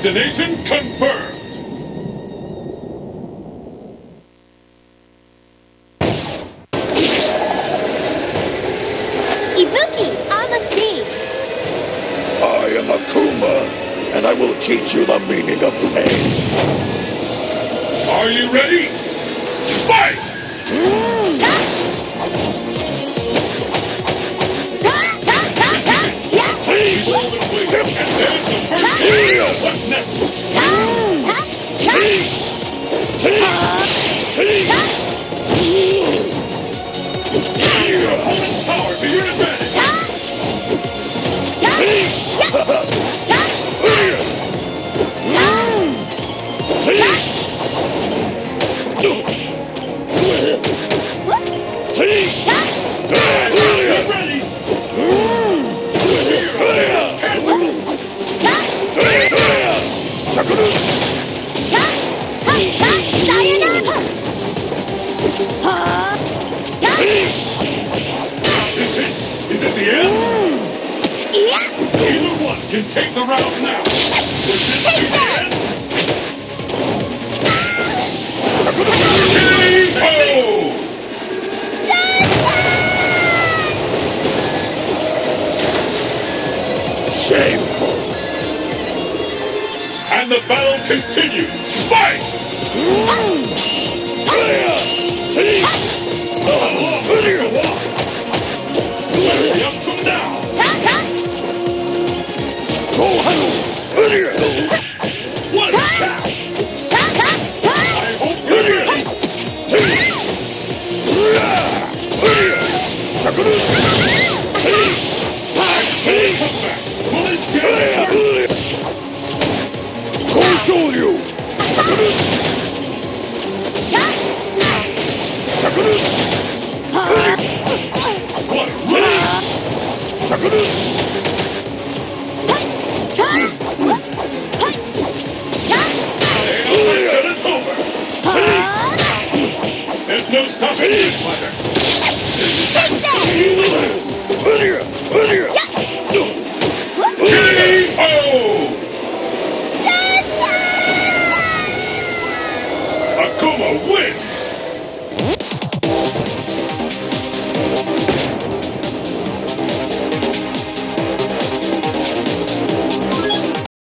Destination confirmed. Ibuki, on the scene. I am Akuma, and I will teach you the meaning of pain. Are you ready? Fight! What's next? Your opponent's power to your advantage. Is it the end? Either one can take the round now. Would this be the end? Shameful. And the battle continues. Fight! Up from now. One tap. I hope you're ready.